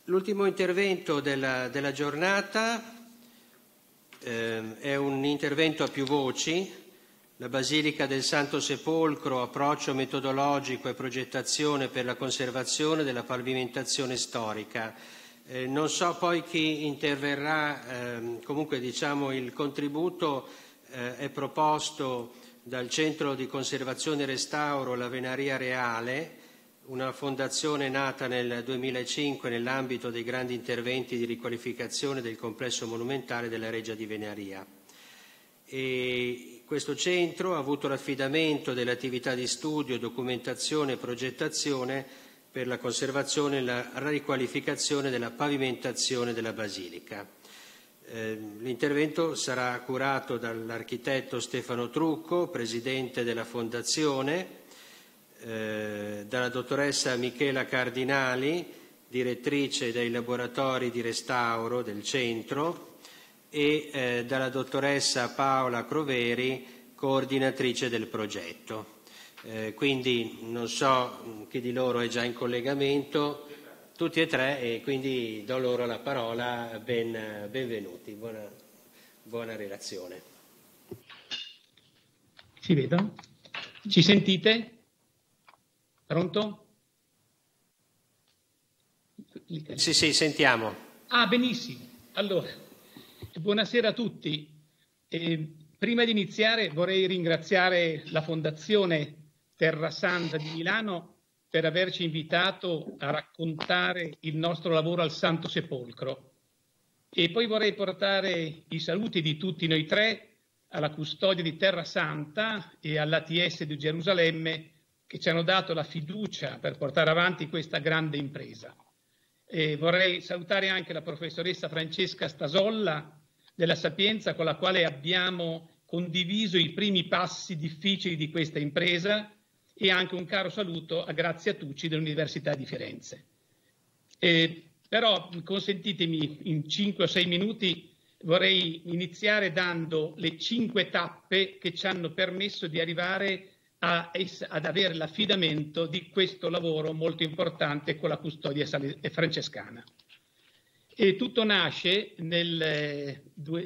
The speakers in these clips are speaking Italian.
L'ultimo intervento della giornata è un intervento a più voci. La Basilica del Santo Sepolcro, approccio metodologico e progettazione per la conservazione della pavimentazione storica. Non so poi chi interverrà, comunque diciamo il contributo è proposto dal Centro di Conservazione e Restauro La Venaria Reale, una fondazione nata nel 2005 nell'ambito dei grandi interventi di riqualificazione del complesso monumentale della Reggia di Venaria. E questo centro ha avuto l'affidamento delle attività di studio, documentazione e progettazione per la conservazione e la riqualificazione della pavimentazione della Basilica. L'intervento sarà curato dall'architetto Stefano Trucco, presidente della Fondazione, dalla dottoressa Michela Cardinali, direttrice dei laboratori di restauro del centro, e dalla dottoressa Paola Croveri, coordinatrice del progetto. Quindi non so chi di loro è già in collegamento, tutti e tre, e quindi do loro la parola. Benvenuti, buona relazione. Si vedono? Ci sentite? Pronto? Sì, sentiamo. Ah, benissimo. Allora, buonasera a tutti. Prima di iniziare vorrei ringraziare la Fondazione Terra Santa di Milano per averci invitato a raccontare il nostro lavoro al Santo Sepolcro. E poi vorrei portare i saluti di tutti noi tre alla Custodia di Terra Santa e all'ATS di Gerusalemme, che ci hanno dato la fiducia per portare avanti questa grande impresa. E vorrei salutare anche la professoressa Francesca Stasolla della Sapienza, con la quale abbiamo condiviso i primi passi difficili di questa impresa, e anche un caro saluto a Grazia Tucci dell'Università di Firenze. Però consentitemi, in 5 o 6 minuti vorrei iniziare dando le 5 tappe che ci hanno permesso di arrivare ad avere l'affidamento di questo lavoro molto importante con la custodia francescana. E tutto nasce nel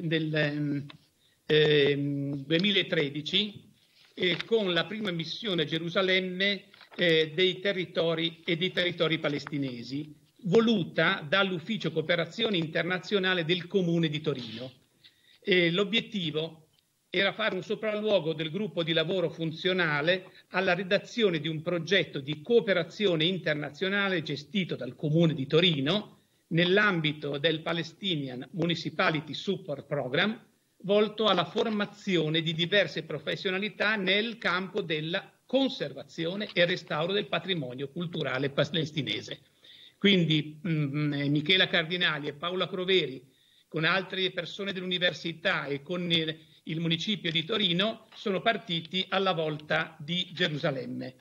2013 con la prima missione a Gerusalemme dei territori palestinesi, voluta dall'Ufficio Cooperazione Internazionale del Comune di Torino. L'obiettivo era fare un sopralluogo del gruppo di lavoro funzionale alla redazione di un progetto di cooperazione internazionale gestito dal Comune di Torino nell'ambito del Palestinian Municipality Support Program, volto alla formazione di diverse professionalità nel campo della conservazione e restauro del patrimonio culturale palestinese. Quindi Michela Cardinali e Paola Croveri, con altre persone dell'università e con il municipio di Torino, sono partiti alla volta di Gerusalemme.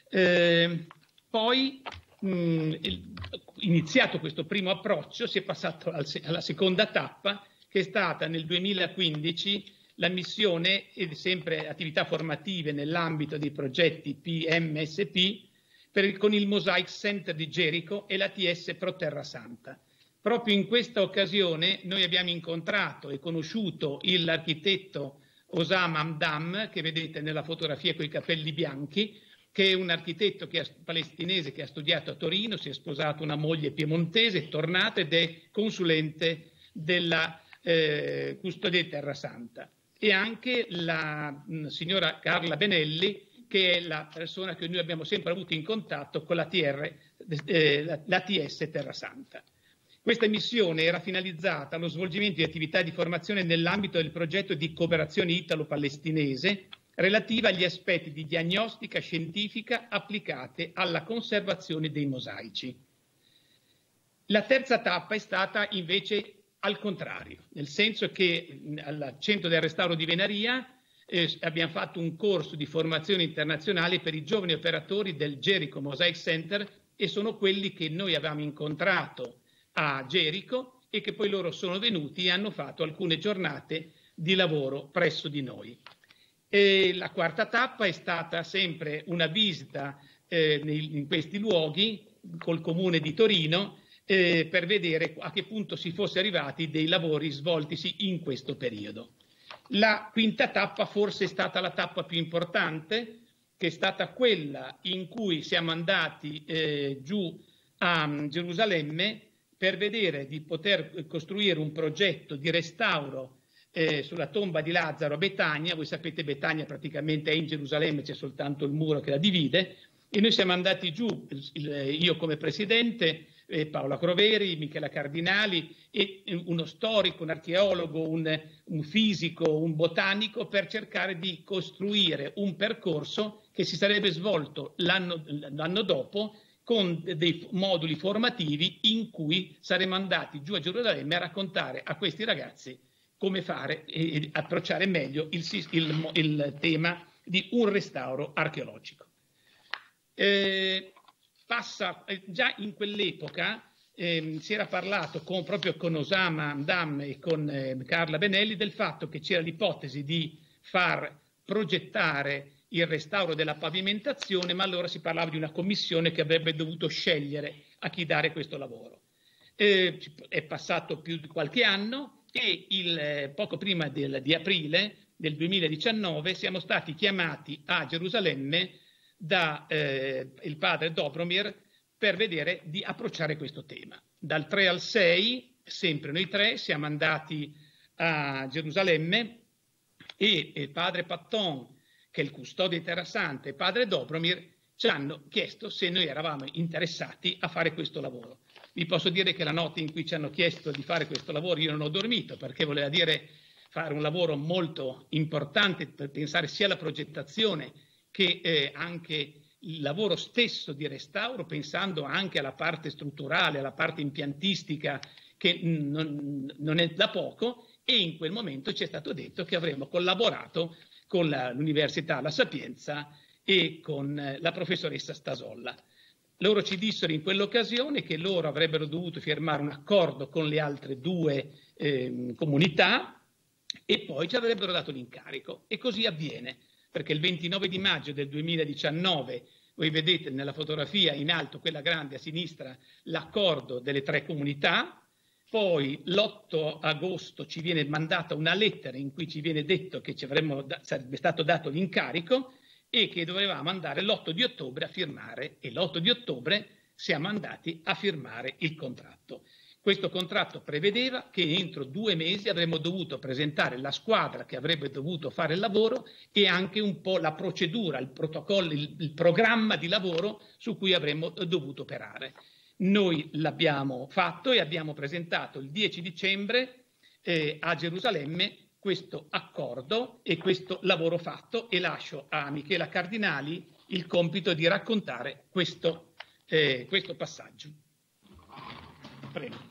Poi, iniziato questo primo approccio, si è passato alla seconda tappa, che è stata nel 2015 la missione, e sempre attività formative nell'ambito dei progetti PMSP, con il Mosaic Center di Gerico e l'ATS Pro Terra Santa. Proprio in questa occasione noi abbiamo incontrato e conosciuto l'architetto Osama Hamdam, che vedete nella fotografia con i capelli bianchi, che è un architetto palestinese che ha studiato a Torino, si è sposato una moglie piemontese, è tornato ed è consulente della Custodia di Terra Santa. E anche la signora Carla Benelli, che è la persona che noi abbiamo sempre avuto in contatto con l'ATS Terra Santa. Questa missione era finalizzata allo svolgimento di attività di formazione nell'ambito del progetto di cooperazione italo-palestinese relativa agli aspetti di diagnostica scientifica applicate alla conservazione dei mosaici. La terza tappa è stata invece al contrario, nel senso che al Centro del Restauro di Venaria abbiamo fatto un corso di formazione internazionale per i giovani operatori del Gerico Mosaic Center, e sono quelli che noi avevamo incontrato a Gerico e che poi loro sono venuti e hanno fatto alcune giornate di lavoro presso di noi. E la quarta tappa è stata sempre una visita in questi luoghi col Comune di Torino, per vedere a che punto si fosse arrivati dei lavori svoltisi in questo periodo. La quinta tappa forse è stata la tappa più importante, che è stata quella in cui siamo andati giù a Gerusalemme per vedere di poter costruire un progetto di restauro sulla tomba di Lazzaro a Betania. Voi sapete, Betania praticamente è in Gerusalemme, c'è soltanto il muro che la divide, e noi siamo andati giù, io come presidente, Paola Croveri, Michela Cardinali e uno storico, un archeologo, un fisico, un botanico, per cercare di costruire un percorso che si sarebbe svolto l'anno dopo con dei moduli formativi in cui saremmo andati giù a Gerusalemme a raccontare a questi ragazzi come fare e approcciare meglio il tema di un restauro archeologico. Già in quell'epoca si era parlato proprio con Osama Hamdam e con Carla Benelli del fatto che c'era l'ipotesi di far progettare il restauro della pavimentazione, ma allora si parlava di una commissione che avrebbe dovuto scegliere a chi dare questo lavoro. È passato più di qualche anno e poco prima di aprile del 2019 siamo stati chiamati a Gerusalemme da il padre Dobromir per vedere di approcciare questo tema. Dal 3 al 6, sempre noi tre, siamo andati a Gerusalemme e il padre Patton, che è il custode di Terra Santa, e il padre Dobromir ci hanno chiesto se noi eravamo interessati a fare questo lavoro. Vi posso dire che la notte in cui ci hanno chiesto di fare questo lavoro io non ho dormito, perché voleva dire fare un lavoro molto importante per pensare sia alla progettazione che anche il lavoro stesso di restauro, pensando anche alla parte strutturale, alla parte impiantistica, che non è da poco, e in quel momento ci è stato detto che avremmo collaborato con l'Università La Sapienza e con la professoressa Stasolla. Loro ci dissero in quell'occasione che loro avrebbero dovuto firmare un accordo con le altre due comunità e poi ci avrebbero dato l'incarico, e così avviene. Perché il 29 di maggio del 2019, voi vedete nella fotografia in alto, quella grande a sinistra, l'accordo delle tre comunità, poi l'8 agosto ci viene mandata una lettera in cui ci viene detto che sarebbe stato dato l'incarico e che dovevamo andare l'8 di ottobre a firmare, e l'8 di ottobre siamo andati a firmare il contratto. Questo contratto prevedeva che entro 2 mesi avremmo dovuto presentare la squadra che avrebbe dovuto fare il lavoro e anche un po' la procedura, il protocollo, il programma di lavoro su cui avremmo dovuto operare. Noi l'abbiamo fatto e abbiamo presentato il 10 dicembre a Gerusalemme questo accordo e questo lavoro fatto, e lascio a Michela Cardinali il compito di raccontare questo passaggio. Prego.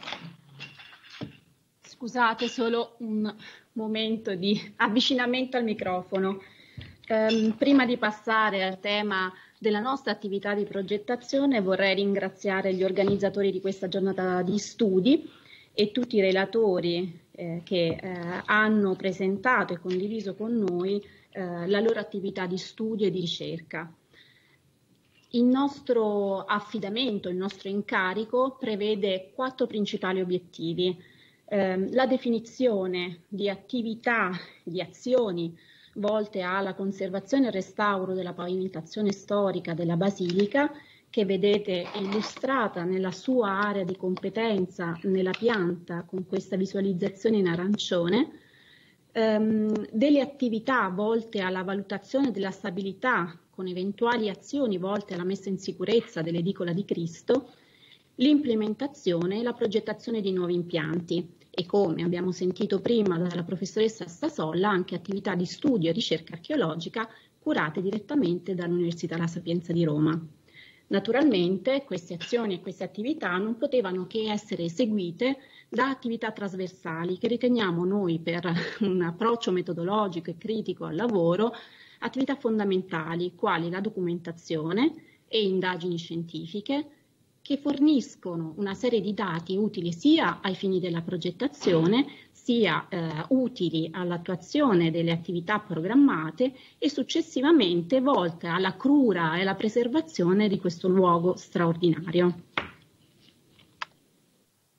Scusate, solo un momento di avvicinamento al microfono. Prima di passare al tema della nostra attività di progettazione, vorrei ringraziare gli organizzatori di questa giornata di studi e tutti i relatori che hanno presentato e condiviso con noi la loro attività di studio e di ricerca. Il nostro affidamento, il nostro incarico prevede 4 principali obiettivi. La definizione di attività, di azioni volte alla conservazione e al restauro della pavimentazione storica della Basilica, che vedete illustrata nella sua area di competenza nella pianta con questa visualizzazione in arancione, delle attività volte alla valutazione della stabilità con eventuali azioni volte alla messa in sicurezza dell'edicola di Cristo, l'implementazione e la progettazione di nuovi impianti e, come abbiamo sentito prima dalla professoressa Stasolla, anche attività di studio e ricerca archeologica curate direttamente dall'Università La Sapienza di Roma. Naturalmente queste azioni e queste attività non potevano che essere eseguite da attività trasversali che riteniamo noi, per un approccio metodologico e critico al lavoro, attività fondamentali quali la documentazione e indagini scientifiche, che forniscono una serie di dati utili sia ai fini della progettazione, sia utili all'attuazione delle attività programmate e successivamente volte alla cura e alla preservazione di questo luogo straordinario.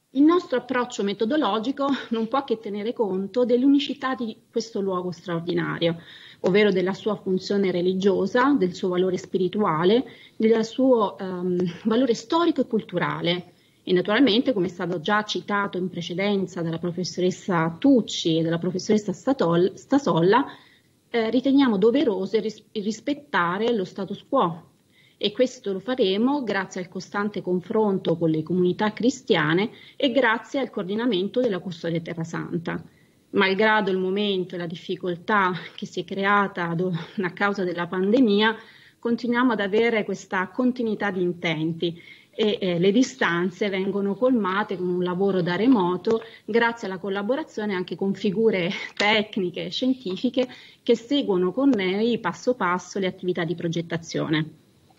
Il nostro approccio metodologico non può che tenere conto dell'unicità di questo luogo straordinario, ovvero della sua funzione religiosa, del suo valore spirituale, del suo valore storico e culturale. E naturalmente, come è stato già citato in precedenza dalla professoressa Tucci e dalla professoressa Stasolla, riteniamo doveroso rispettare lo status quo, e questo lo faremo grazie al costante confronto con le comunità cristiane e grazie al coordinamento della Custodia Terra Santa. Malgrado il momento e la difficoltà che si è creata a causa della pandemia, continuiamo ad avere questa continuità di intenti e le distanze vengono colmate con un lavoro da remoto grazie alla collaborazione anche con figure tecniche e scientifiche che seguono con noi passo passo le attività di progettazione.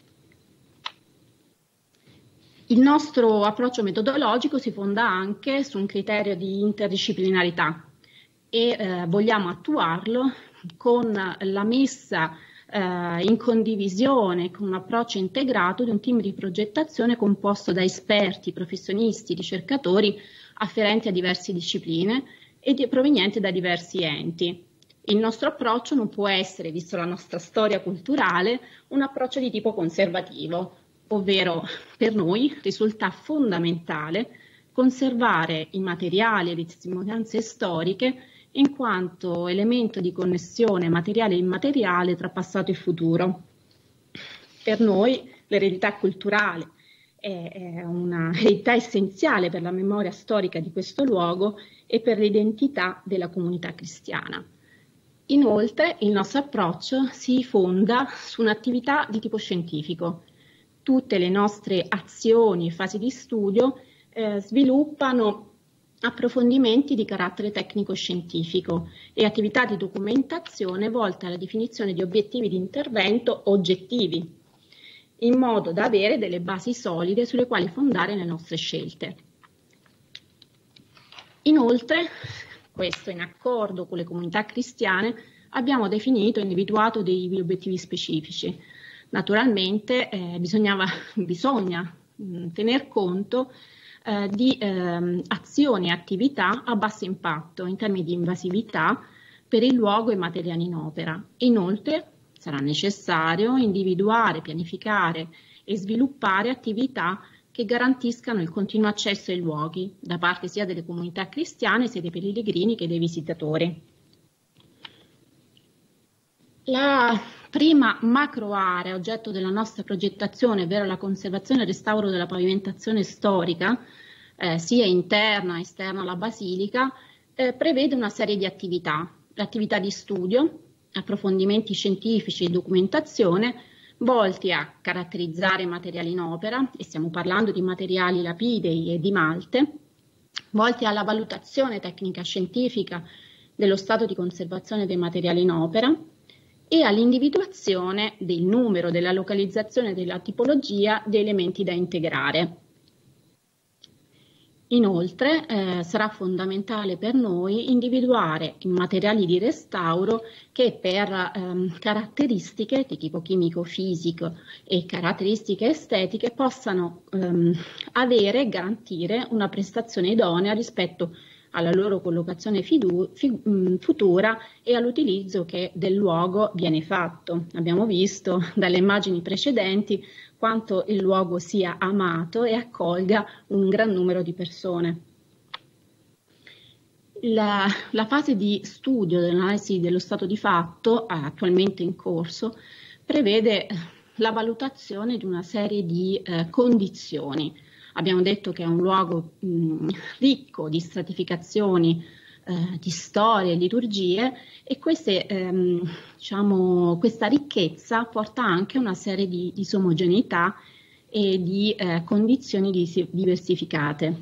Il nostro approccio metodologico si fonda anche su un criterio di interdisciplinarità e vogliamo attuarlo con la messa in condivisione, con un approccio integrato di un team di progettazione composto da esperti, professionisti, ricercatori afferenti a diverse discipline e provenienti da diversi enti. Il nostro approccio non può essere, visto la nostra storia culturale, un approccio di tipo conservativo, ovvero per noi risulta fondamentale conservare i materiali e le testimonianze storiche in quanto elemento di connessione materiale e immateriale tra passato e futuro. Per noi l'eredità culturale è una eredità essenziale per la memoria storica di questo luogo e per l'identità della comunità cristiana. Inoltre il nostro approccio si fonda su un'attività di tipo scientifico. Tutte le nostre azioni e fasi di studio sviluppano approfondimenti di carattere tecnico-scientifico e attività di documentazione volte alla definizione di obiettivi di intervento oggettivi, in modo da avere delle basi solide sulle quali fondare le nostre scelte. Inoltre, questo in accordo con le comunità cristiane, abbiamo definito e individuato degli obiettivi specifici. Naturalmente bisogna tener conto di azioni e attività a basso impatto in termini di invasività per il luogo e i materiali in opera. Inoltre sarà necessario individuare, pianificare e sviluppare attività che garantiscano il continuo accesso ai luoghi da parte sia delle comunità cristiane sia dei pellegrini che dei visitatori. La prima macro area oggetto della nostra progettazione, ovvero la conservazione e restauro della pavimentazione storica, sia interna che esterna alla basilica, prevede una serie di attività. L'attività di studio, approfondimenti scientifici e documentazione volti a caratterizzare i materiali in opera, e stiamo parlando di materiali lapidei e di malte, volti alla valutazione tecnica scientifica dello stato di conservazione dei materiali in opera, e all'individuazione del numero, della localizzazione e della tipologia di elementi da integrare. Inoltre sarà fondamentale per noi individuare i materiali di restauro che per caratteristiche di tipo chimico-fisico e caratteristiche estetiche possano avere e garantire una prestazione idonea rispetto alla loro collocazione futura e all'utilizzo che del luogo viene fatto. Abbiamo visto dalle immagini precedenti quanto il luogo sia amato e accolga un gran numero di persone. La fase di studio dell'analisi dello stato di fatto, attualmente in corso, prevede la valutazione di una serie di condizioni. Abbiamo detto che è un luogo ricco di stratificazioni, di storie, liturgie, e questa ricchezza porta anche una serie di disomogeneità e di condizioni diversificate.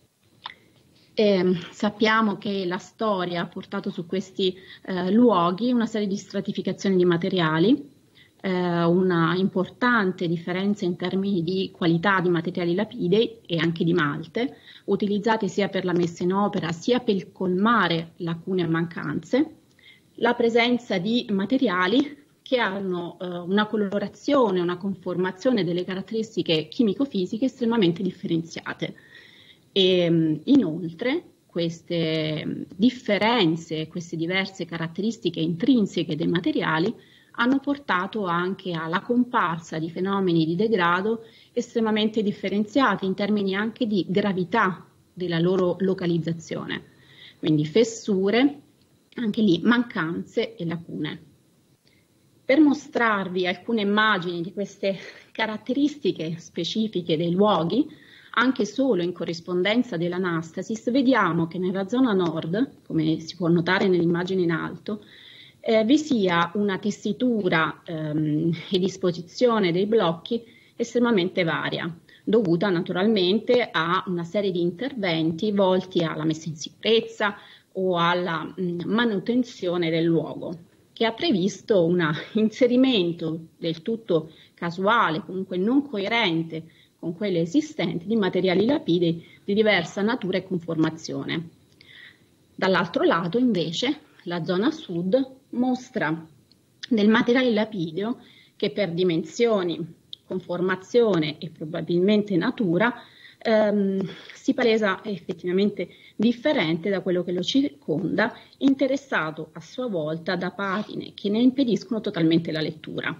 Sappiamo che la storia ha portato su questi luoghi una serie di stratificazioni di materiali, una importante differenza in termini di qualità di materiali lapidei e anche di malte, utilizzati sia per la messa in opera sia per colmare lacune e mancanze, la presenza di materiali che hanno una colorazione, una conformazione delle caratteristiche chimico-fisiche estremamente differenziate. E inoltre queste differenze, queste diverse caratteristiche intrinseche dei materiali hanno portato anche alla comparsa di fenomeni di degrado estremamente differenziati in termini anche di gravità della loro localizzazione, quindi fessure, anche lì mancanze e lacune. Per mostrarvi alcune immagini di queste caratteristiche specifiche dei luoghi, anche solo in corrispondenza dell'anastasis, vediamo che nella zona nord, come si può notare nell'immagine in alto, vi sia una tessitura e disposizione dei blocchi estremamente varia, dovuta naturalmente a una serie di interventi volti alla messa in sicurezza o alla manutenzione del luogo, che ha previsto un inserimento del tutto casuale, comunque non coerente con quelle esistenti, di materiali lapidei di diversa natura e conformazione. Dall'altro lato, invece, la zona sud mostra del materiale lapideo che per dimensioni, conformazione e probabilmente natura si palesa effettivamente differente da quello che lo circonda, interessato a sua volta da patine che ne impediscono totalmente la lettura.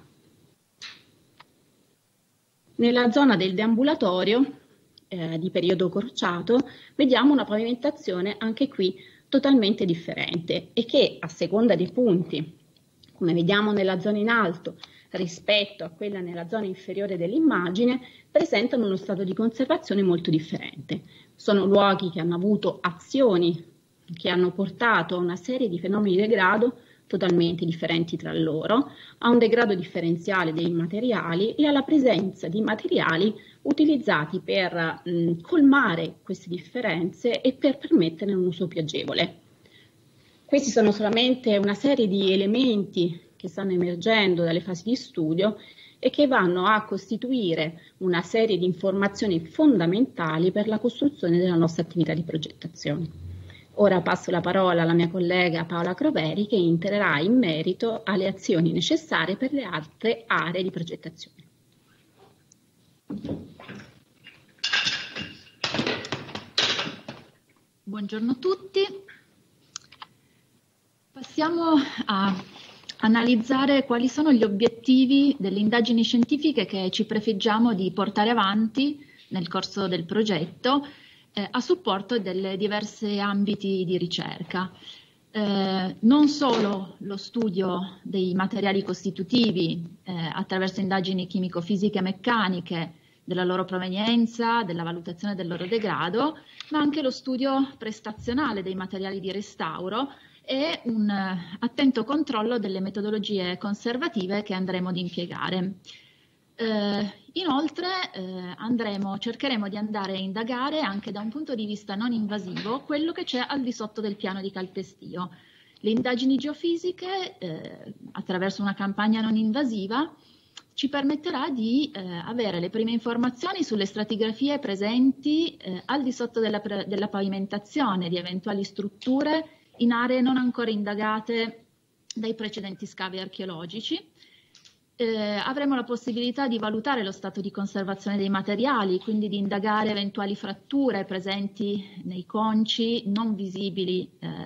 Nella zona del deambulatorio di periodo corciato vediamo una pavimentazione anche qui totalmente differente e che a seconda dei punti, come vediamo nella zona in alto rispetto a quella nella zona inferiore dell'immagine, presentano uno stato di conservazione molto differente. Sono luoghi che hanno avuto azioni che hanno portato a una serie di fenomeni di degrado totalmente differenti tra loro, a un degrado differenziale dei materiali e alla presenza di materiali utilizzati per colmare queste differenze e per permetterne un uso più agevole. Questi sono solamente una serie di elementi che stanno emergendo dalle fasi di studio e che vanno a costituire una serie di informazioni fondamentali per la costruzione della nostra attività di progettazione. Ora passo la parola alla mia collega Paola Croveri, che entrerà in merito alle azioni necessarie per le altre aree di progettazione. Buongiorno a tutti. Passiamo a analizzare quali sono gli obiettivi delle indagini scientifiche che ci prefiggiamo di portare avanti nel corso del progetto a supporto delle diverse ambiti di ricerca. Non solo lo studio dei materiali costitutivi attraverso indagini chimico-fisiche e meccaniche, della loro provenienza, della valutazione del loro degrado, ma anche lo studio prestazionale dei materiali di restauro e un attento controllo delle metodologie conservative che andremo ad impiegare. Inoltre cercheremo di andare a indagare anche da un punto di vista non invasivo quello che c'è al di sotto del piano di calpestio. Le indagini geofisiche attraverso una campagna non invasiva ci permetterà di avere le prime informazioni sulle stratigrafie presenti al di sotto della pavimentazione di eventuali strutture in aree non ancora indagate dai precedenti scavi archeologici. Avremo la possibilità di valutare lo stato di conservazione dei materiali, quindi di indagare eventuali fratture presenti nei conci non visibili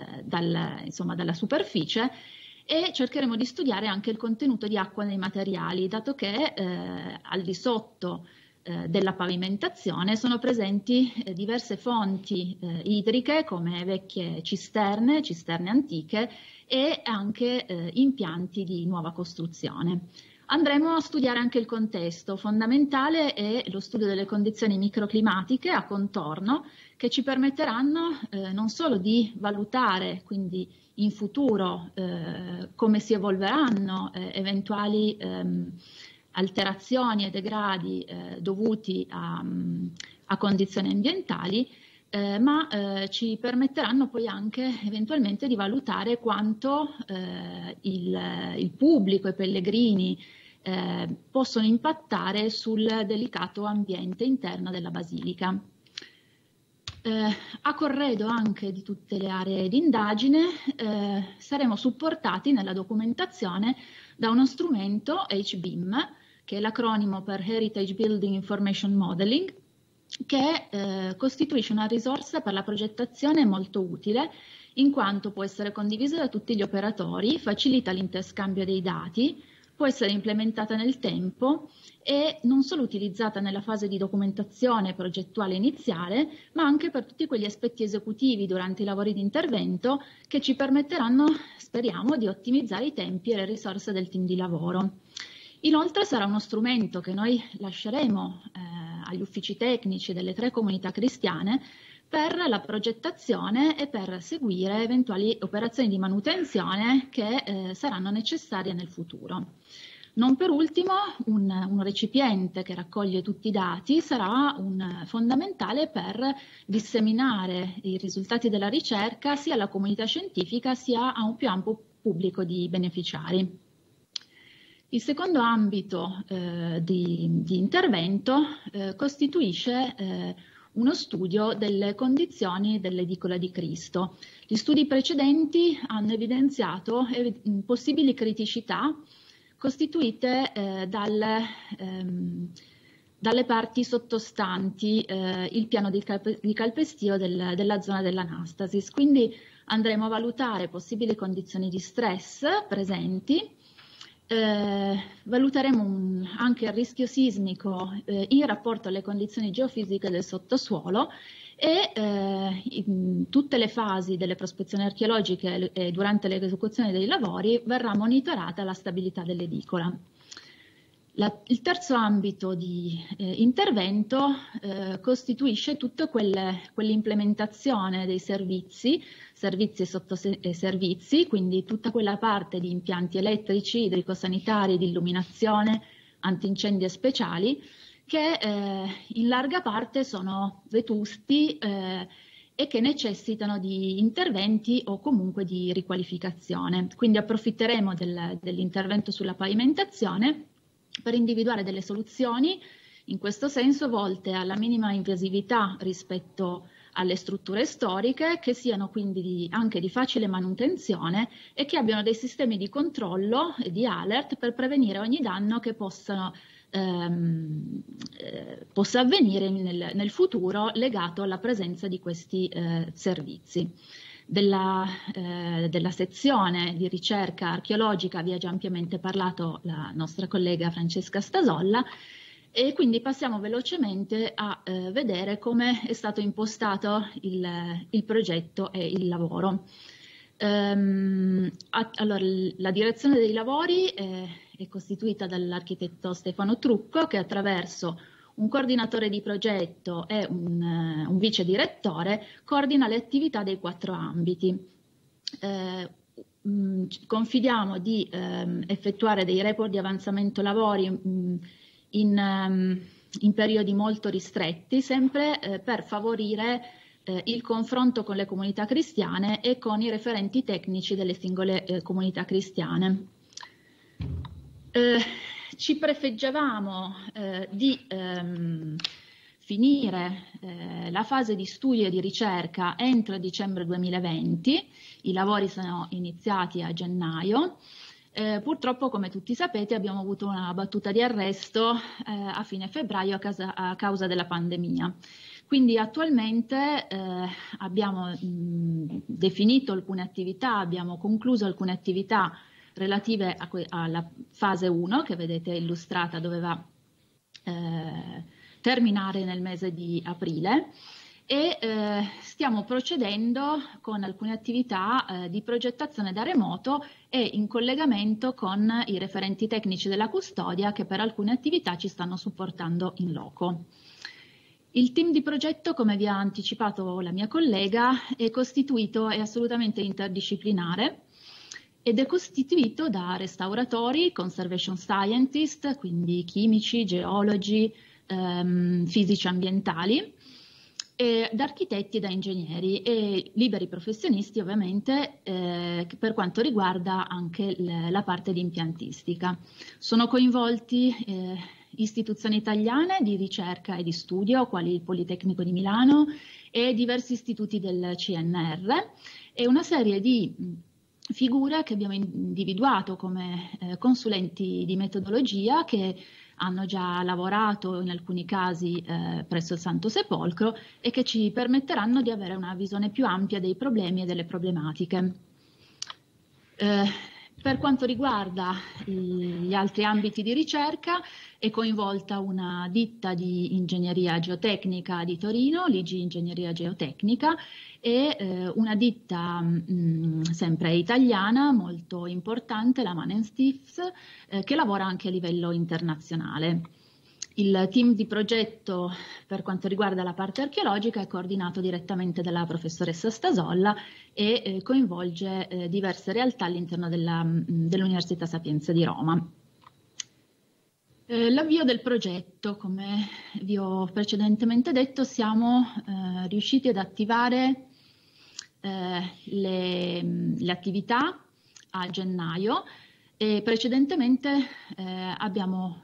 dalla superficie, e cercheremo di studiare anche il contenuto di acqua nei materiali, dato che al di sotto della pavimentazione sono presenti diverse fonti idriche come vecchie cisterne antiche e anche impianti di nuova costruzione. Andremo a studiare anche il contesto. Fondamentale è lo studio delle condizioni microclimatiche a contorno, che ci permetteranno non solo di valutare quindi in futuro come si evolveranno eventuali alterazioni e degradi dovuti a condizioni ambientali, ma ci permetteranno poi anche eventualmente di valutare quanto il pubblico, i pellegrini possono impattare sul delicato ambiente interno della Basilica. A corredo anche di tutte le aree di indagine saremo supportati nella documentazione da uno strumento HBIM, che è l'acronimo per Heritage Building Information Modeling, che costituisce una risorsa per la progettazione molto utile, in quanto può essere condivisa da tutti gli operatori, facilita l'interscambio dei dati, può essere implementata nel tempo e non solo utilizzata nella fase di documentazione progettuale iniziale, ma anche per tutti quegli aspetti esecutivi durante i lavori di intervento che ci permetteranno, speriamo, di ottimizzare i tempi e le risorse del team di lavoro. Inoltre sarà uno strumento che noi lasceremo agli uffici tecnici delle 3 comunità cristiane per la progettazione e per seguire eventuali operazioni di manutenzione che saranno necessarie nel futuro. Non per ultimo, un recipiente che raccoglie tutti i dati sarà fondamentale per disseminare i risultati della ricerca sia alla comunità scientifica sia a un più ampio pubblico di beneficiari. Il secondo ambito di intervento costituisce uno studio delle condizioni dell'edicola di Cristo. Gli studi precedenti hanno evidenziato possibili criticità costituite dalle parti sottostanti il piano di calpestio della zona dell'Anastasis. Quindi andremo a valutare possibili condizioni di stress presenti. Valuteremo anche il rischio sismico in rapporto alle condizioni geofisiche del sottosuolo e in tutte le fasi delle prospezioni archeologiche e durante l'esecuzione dei lavori verrà monitorata la stabilità dell'edicola. Il terzo ambito di intervento costituisce tutta quell'implementazione dei servizi e sottoservizi, quindi tutta quella parte di impianti elettrici, idrico-sanitari, di illuminazione, antincendio speciali, che in larga parte sono vetusti e che necessitano di interventi o comunque di riqualificazione. Quindi approfitteremo dell'intervento sulla pavimentazione per individuare delle soluzioni, in questo senso volte alla minima invasività rispetto alle strutture storiche, che siano quindi anche di facile manutenzione e che abbiano dei sistemi di controllo e di alert per prevenire ogni danno che possa avvenire nel futuro legato alla presenza di questi servizi. Della sezione di ricerca archeologica vi ha già ampiamente parlato la nostra collega Francesca Stasolla, e quindi passiamo velocemente a vedere come è stato impostato il progetto e il lavoro. Allora, la direzione dei lavori è costituita dall'architetto Stefano Trucco, che attraverso un coordinatore di progetto e un vice direttore coordina le attività dei 4 ambiti. Confidiamo di effettuare dei report di avanzamento lavori in periodi molto ristretti, sempre per favorire il confronto con le comunità cristiane e con i referenti tecnici delle singole comunità cristiane. Ci prefiggevamo di finire la fase di studio e di ricerca entro dicembre 2020, i lavori sono iniziati a gennaio. Purtroppo, come tutti sapete, abbiamo avuto una battuta di arresto a fine febbraio a causa della pandemia. Quindi attualmente abbiamo definito alcune attività, abbiamo concluso alcune attività relative alla fase 1 che vedete illustrata, doveva terminare nel mese di aprile, e stiamo procedendo con alcune attività di progettazione da remoto e in collegamento con i referenti tecnici della custodia che per alcune attività ci stanno supportando in loco. Il team di progetto, come vi ha anticipato la mia collega, è assolutamente interdisciplinare ed è costituito da restauratori, conservation scientist, quindi chimici, geologi, fisici ambientali, e da architetti e da ingegneri e liberi professionisti, ovviamente, per quanto riguarda anche la parte di impiantistica. Sono coinvolti istituzioni italiane di ricerca e di studio, quali il Politecnico di Milano e diversi istituti del CNR, e una serie di figure che abbiamo individuato come consulenti di metodologia che hanno già lavorato in alcuni casi presso il Santo Sepolcro e che ci permetteranno di avere una visione più ampia dei problemi e delle problematiche. Per quanto riguarda gli altri ambiti di ricerca, è coinvolta una ditta di ingegneria geotecnica di Torino, l'IGI Ingegneria Geotecnica, e una ditta sempre italiana molto importante, la Mannen Stifts, che lavora anche a livello internazionale. Il team di progetto per quanto riguarda la parte archeologica è coordinato direttamente dalla professoressa Stasolla e coinvolge diverse realtà all'interno dell'Università Sapienza di Roma. L'avvio del progetto, come vi ho precedentemente detto, siamo riusciti ad attivare le attività a gennaio e precedentemente abbiamo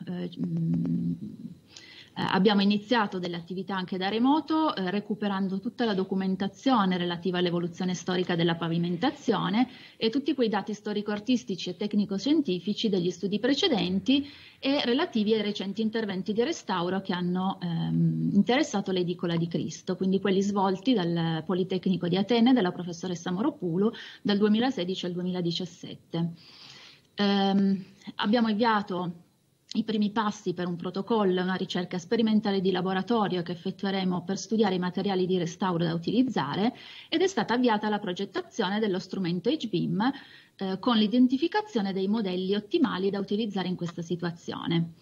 iniziato delle attività anche da remoto, recuperando tutta la documentazione relativa all'evoluzione storica della pavimentazione e tutti quei dati storico-artistici e tecnico-scientifici degli studi precedenti e relativi ai recenti interventi di restauro che hanno interessato l'edicola di Cristo, quindi quelli svolti dal Politecnico di Atene, dalla professoressa Moropoulou, dal 2016 al 2017. Abbiamo avviato i primi passi per un protocollo e una ricerca sperimentale di laboratorio che effettueremo per studiare i materiali di restauro da utilizzare ed è stata avviata la progettazione dello strumento HBIM con l'identificazione dei modelli ottimali da utilizzare in questa situazione.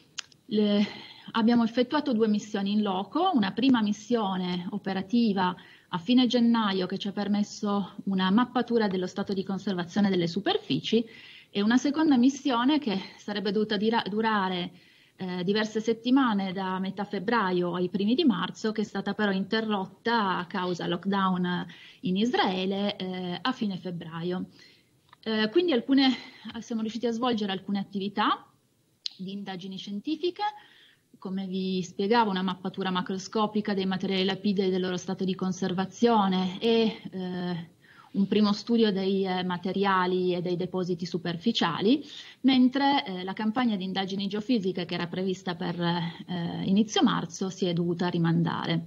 Abbiamo effettuato 2 missioni in loco, una prima missione operativa a fine gennaio che ci ha permesso una mappatura dello stato di conservazione delle superfici e una seconda missione che sarebbe dovuta durare diverse settimane da metà febbraio ai primi di marzo, che è stata però interrotta a causa lockdown in Israele a fine febbraio. Quindi siamo riusciti a svolgere alcune attività di indagini scientifiche, come vi spiegavo, una mappatura macroscopica dei materiali lapidei e del loro stato di conservazione e un primo studio dei materiali e dei depositi superficiali, mentre la campagna di indagini geofisiche che era prevista per inizio marzo si è dovuta rimandare.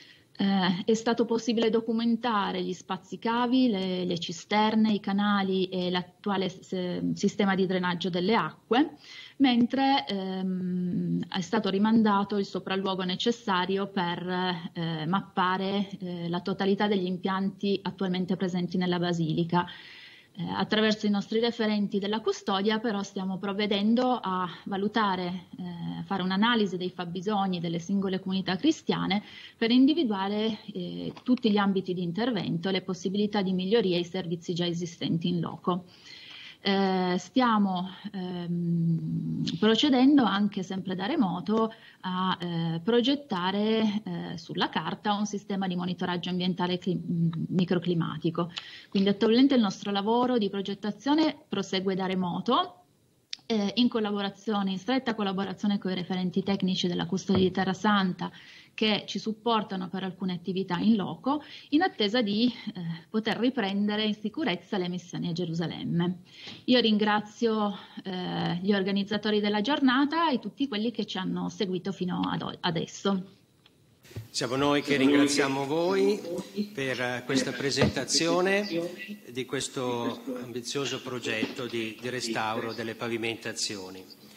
È stato possibile documentare gli spazi cavi, le cisterne, i canali e l'attuale sistema di drenaggio delle acque, mentre è stato rimandato il sopralluogo necessario per mappare la totalità degli impianti attualmente presenti nella basilica. Attraverso i nostri referenti della custodia però stiamo provvedendo a valutare, fare un'analisi dei fabbisogni delle singole comunità cristiane per individuare tutti gli ambiti di intervento, le possibilità di miglioria e i servizi già esistenti in loco. Stiamo procedendo anche sempre da remoto a progettare sulla carta un sistema di monitoraggio ambientale microclimatico. Quindi attualmente il nostro lavoro di progettazione prosegue da remoto in stretta collaborazione con i referenti tecnici della Custodia di Terra Santa che ci supportano per alcune attività in loco, in attesa di poter riprendere in sicurezza le missioni a Gerusalemme. Io ringrazio gli organizzatori della giornata e tutti quelli che ci hanno seguito fino ad adesso. Siamo noi che ringraziamo voi per questa presentazione di questo ambizioso progetto di restauro delle pavimentazioni.